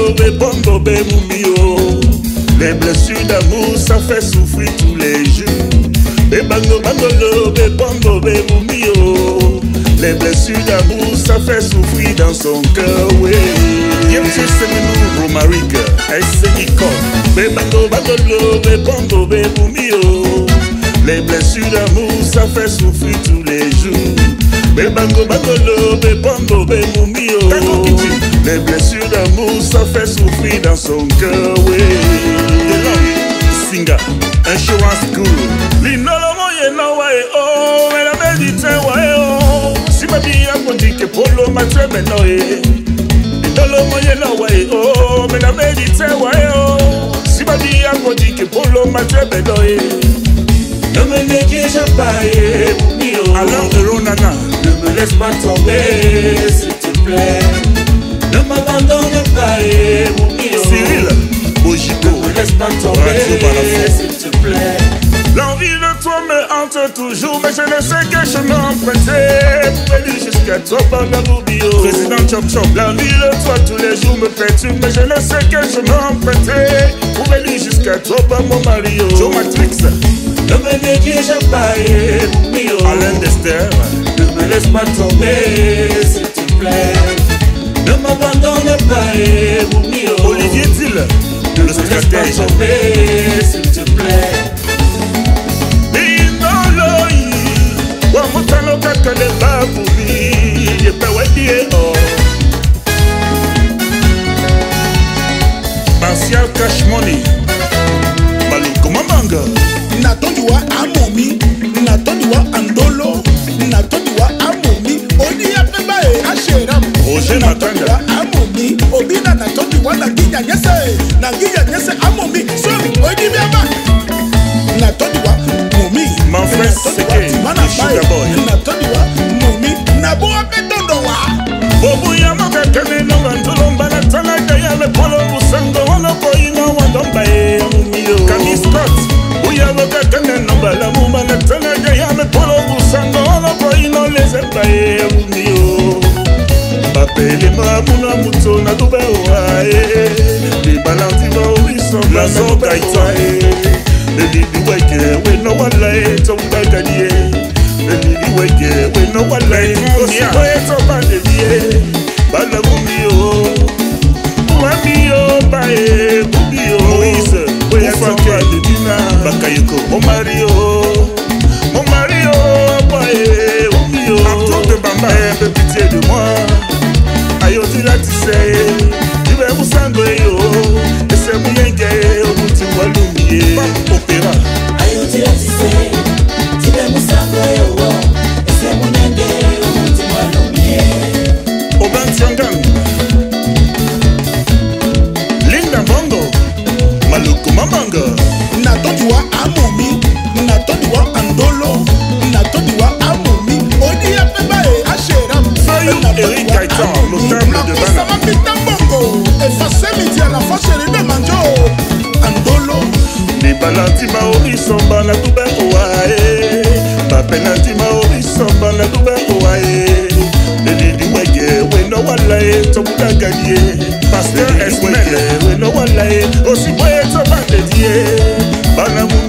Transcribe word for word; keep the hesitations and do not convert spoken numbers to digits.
et bongo be mumio. Les blessures d'amour, ça fait souffrir tous les jours. Et bango bangolo, et bongo be mumio. Les blessures d'amour, ça fait souffrir dans son cœur, oui. Yem tu sais nous, Romarica, elle s'est dit comme. Et bango bangolo, et bongo be mumio. Les blessures d'amour, ça fait souffrir tous les jours. Et bango bangolo, et bongo be mumio. Les blessures d'amour, ça fait souffrir dans son cœur, oui. Singa, insurance cool. L'inolo moye na wae oh, mais la médité wae oh. Si ma vie a dit que polo ma trebe noe. L'inolo moye na wae oh, mais la médité wae oh. Si ma vie a dit que polo ma trebe noe. Ne me néglige pas, mio. Alain Eronana, ne me laisse pas tomber, s'il te plaît. Ne m'abandonne pas, mon mio. Cyril Bojiko, ne me laisse pas tomber, s'il te plaît. L'envie de toi me hante toujours, mais je ne sais quel chemin emprunter pour aller jusqu'à toi par la boubio. Président Chop Chop, l'envie de toi tous les jours me perturbe, mais je ne sais quel chemin emprunter pour aller jusqu'à toi par mon Mario. Joe Matrix, ne me néglige pas, mon mio. Alain Dester, ne me laisse pas tomber, s'il te plaît. Ne m'abandonne pas, mon mio. Olivier Thiel, le stratège, s'il te plaît. Wamutano kaka le babubi, ye pe wedie oh. Martial Cash Money, Maluko Mamanga. Natondiwa amomi, natondiwa andolo, natondiwa amomi. Oni apeba e asheram. Roger Matanga. Amomi, obina natondiwa na ginya nyese, na ginya nyese amomi. Sorry, oni biama. Natondiwa momi. Manfred Seke, le Sugar Boy. Natondiwa momi, nabo apetondowa. Bobu yama kakane no bandolomba na tala kaya le polo musango wana boy na wandomba e mumio. Kami Scott, uya waka kakane no bala muma na tala kaya le polo musango wana boy no lezemba e mumio. Bapele mamuna muto na dube oa e. Di balanti ba uiso la soka itoa. Elili weke we no wale to baganie. Elili weke we no wale to we to baganie. Bala mumio, mumio bae mumio. Moise we to baganie. Bakayoko, mon Mario, mon Mario bae mumio. Abdou de Bamba, peu pitié de moi. Ayo tu la tu sais, tu veux vous sangler yo. Et c'est bien gay, au bout tu vois l'oublier. Opéra. Ayo tu la tu sais, tu veux vous sangler yo. Et c'est bien gay, au bout tu vois l'oublier. Oban Tiangang, Linda Bongo, Maluko Mamanga. Natondiwa amomi, natondiwa andolo, natondiwa amomi. Oni apeba e asheram. Fayou Eric Kaitan, notable de Bana. Bongo, effacé midi à la fois chérie de Manjo. Andolo. Ni balanti ma ori somba na dube oae. Ba penalty ma ori somba na dube oae. Elili wege we no walae to buda gagné. Pasteur Esmele we no walae. Osi boye to bandedie. Bana mu